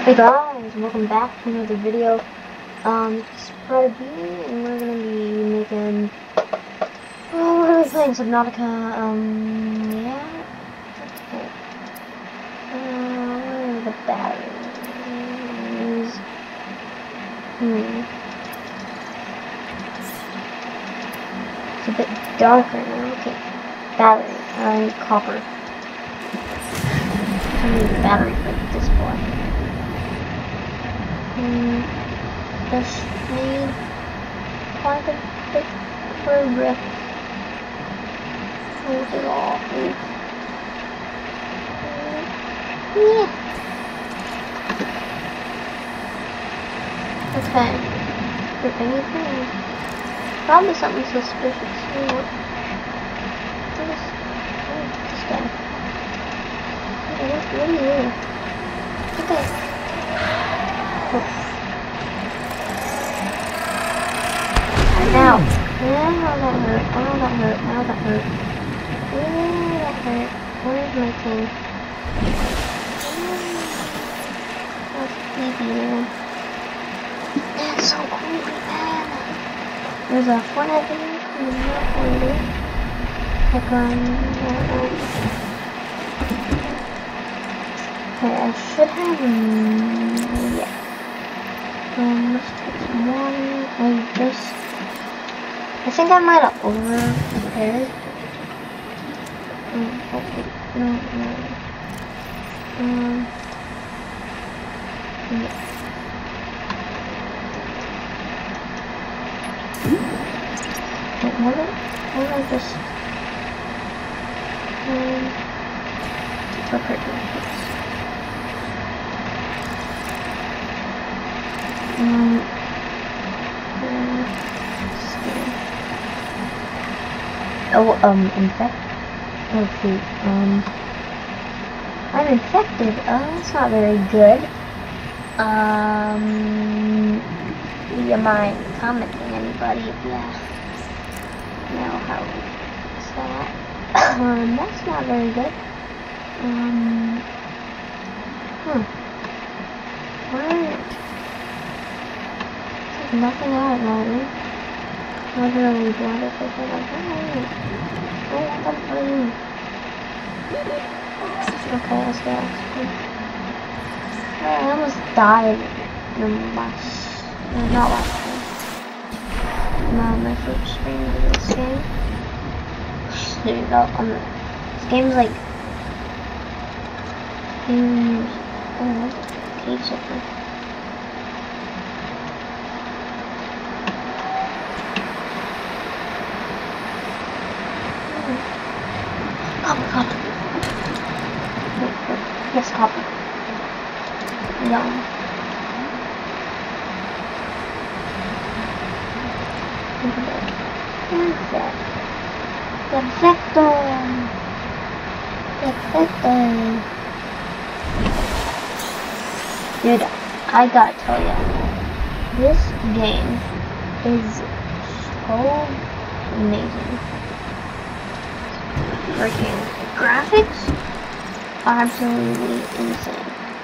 Hey guys, welcome back to another video. It's Prodigy, and we're gonna be making. Oh, what are we playing? Subnautica. Yeah. Okay. Where are the batteries? It's a bit darker now. Okay. Battery. I need copper. I need a battery for the display. Just need quite a bit of progress. Hold it off. Yeah. Okay. For anything? Probably something suspicious. This guy. What are you? Okay. Oh. Ow. Ow, that hurt. Ow, that hurt. Ow, that hurt. Ooh, that hurt. Where's my thing? That's creepy, man. That's so creepy, man. There's a Fortnite video coming out one day. Like, okay, I should have, yeah. Let's take some water. I think I might have over-prepared. Hopefully, no. Yeah. Wait, what I just, prepare to this. Infect? Oh shoot, I'm infected. That's not very good. Do you mind commenting, anybody, if you know how it's that? That's not very good. What? There's nothing out of that, literally blood if I said like, okay, let's go. I almost died in not last time. No, my first stream of this game. There you go. This game's like cave surfer. Copper. Yes, copper. Yum. Perfect. Perfecto. Dude, I gotta tell ya, this game is so amazing. Freaking graphics are absolutely insane.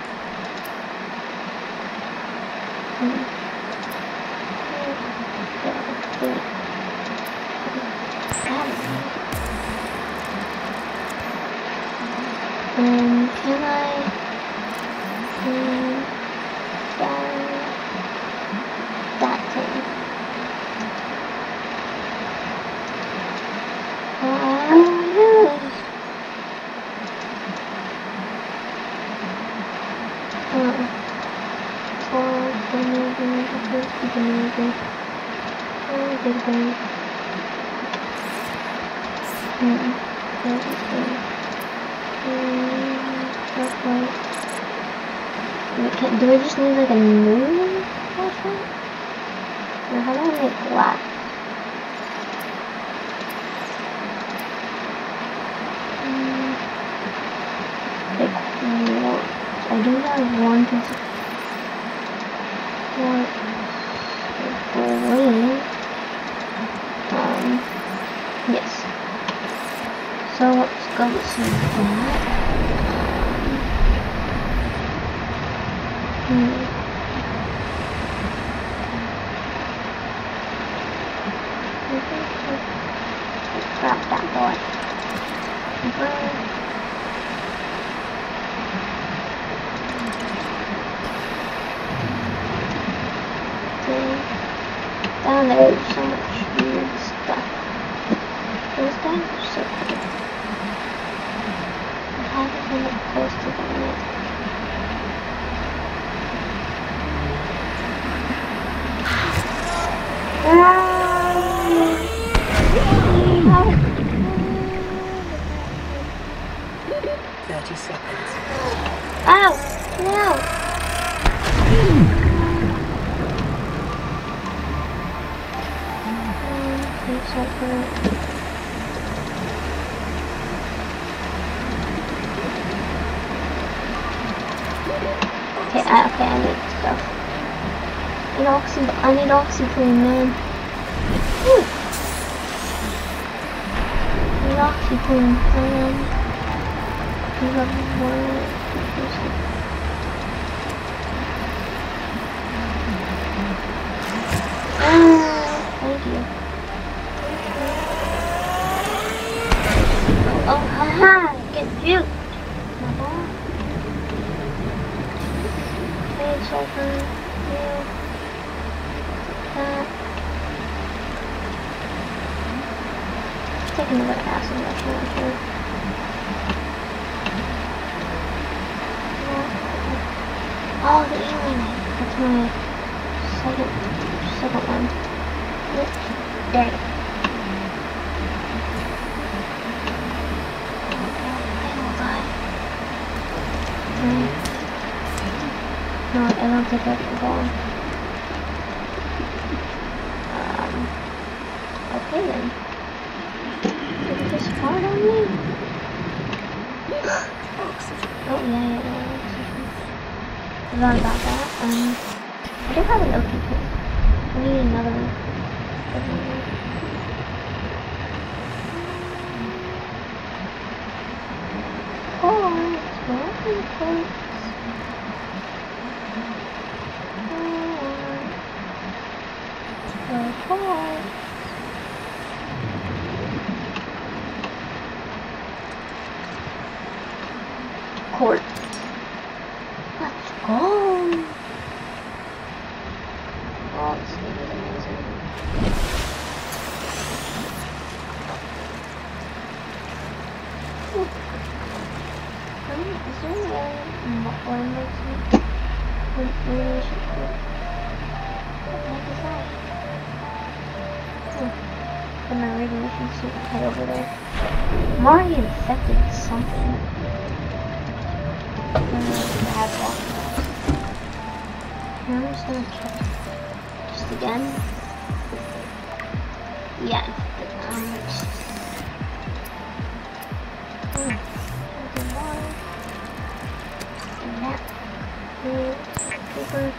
Can I that thing? Do I just need like a new flashlight? Or how do I make glass? I do have one piece of green. Yes. So let's go see that. Grab that boy. Down there's so much weird stuff. Those guys are so cool. I haven't been up close to them yet. Ow! No! Okay, I need stuff. I need OxyClean, man. Whew. I need OxyClean, you have more. Thank you. Oh, haha! Get juked! Hey, sulfur. Yeah. Take another acid rush right here. Oh, the alien. That's my second one. There you go. No, I don't think I can go on. Okay then. Did it just fart on me? Oh yeah. Forgot about that. I do have an OP kit. I need another one. Court. Let's go. Oh, this game is amazing. Is there any other one makes me? What the heck is that? Put my radiation suit head over there. I'm already infected with something. I'm just gonna check just again. Yeah, paper.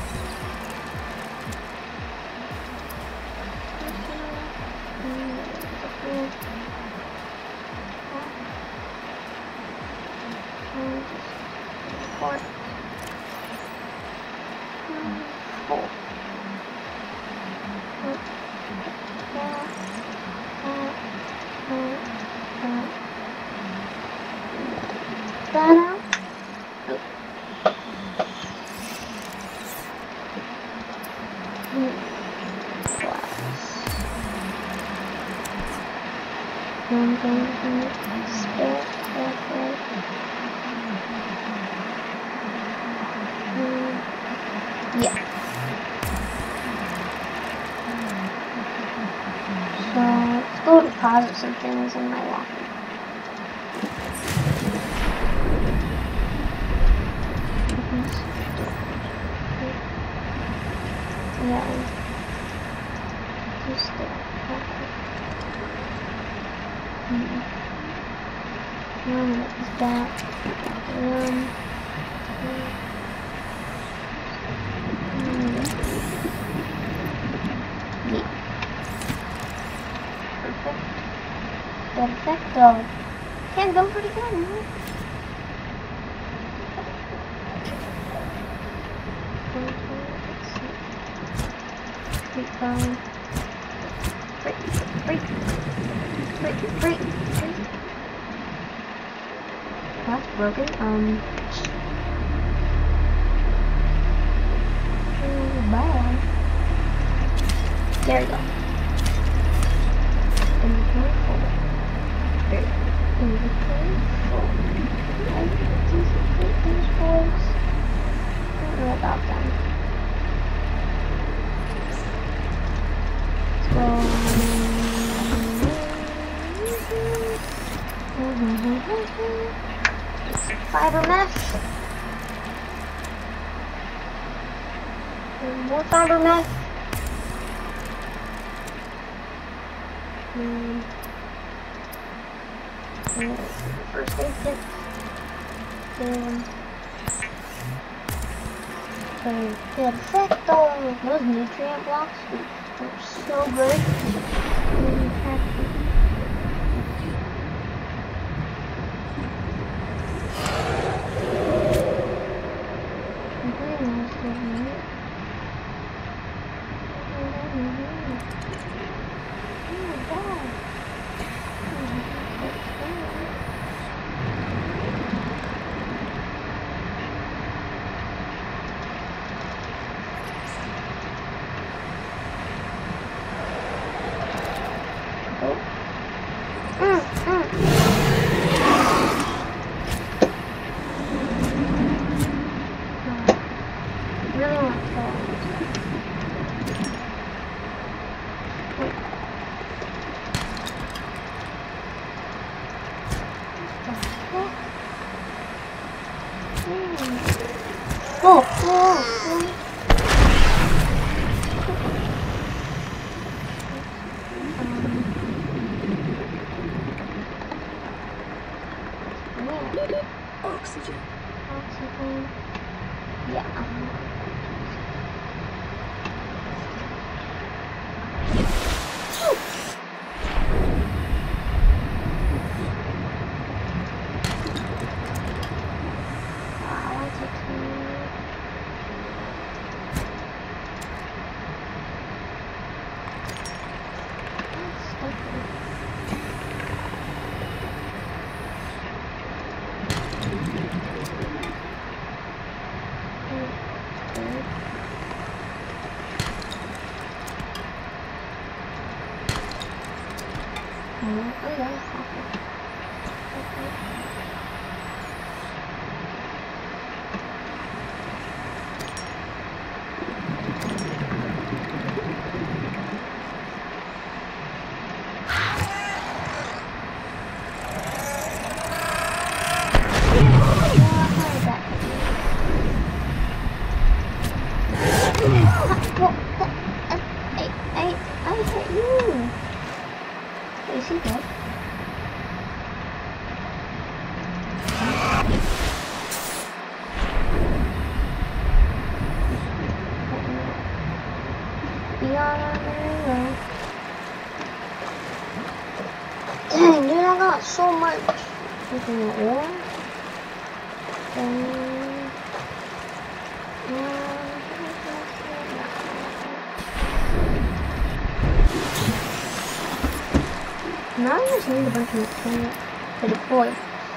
Yeah. So let's go deposit some things in my locker. Yeah. Just there. What's that? Perfecto. Can't go pretty good, huh? Break. That's broken. Bye. There we go. Inventory full. Inventory full. These boys. I don't know about them. Fiber mesh. More fiber mesh. First aid kit. Perfecto. Those nutrient blocks are so good. Oxygen. Yeah. Is he dead? Dang, dude, I got so much freaking ore. Now I just need a bunch of material to deploy.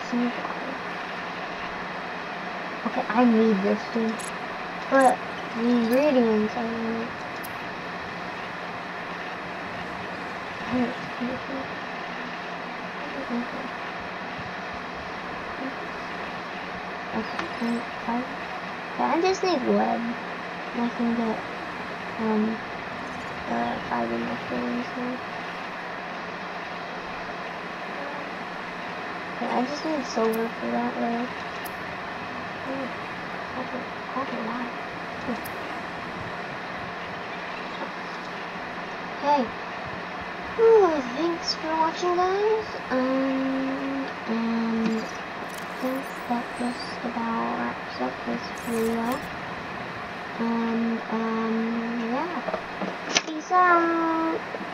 Okay, I need this too. But the ingredients I need. Okay, I just need wood. I can get fiber mushrooms here. Okay, I just need silver for that though. That's a lot. Hey. Thanks for watching, guys. And I think that just about wraps up this video. And yeah. Peace out.